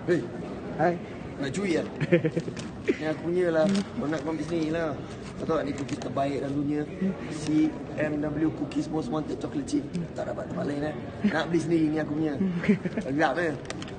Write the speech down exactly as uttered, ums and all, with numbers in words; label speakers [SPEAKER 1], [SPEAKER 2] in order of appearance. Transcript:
[SPEAKER 1] Hei,
[SPEAKER 2] Hai.
[SPEAKER 1] nak curi lah? Ni aku punya lah. Kau nak ambil sini lah. Kau tahu tak ni cookies terbaik dalam dunia? C M W Cookies Most Wanted Chocolate Chip. Tak dapat tempat lain eh. Nak beli sendiri ni aku punya. Agak eh.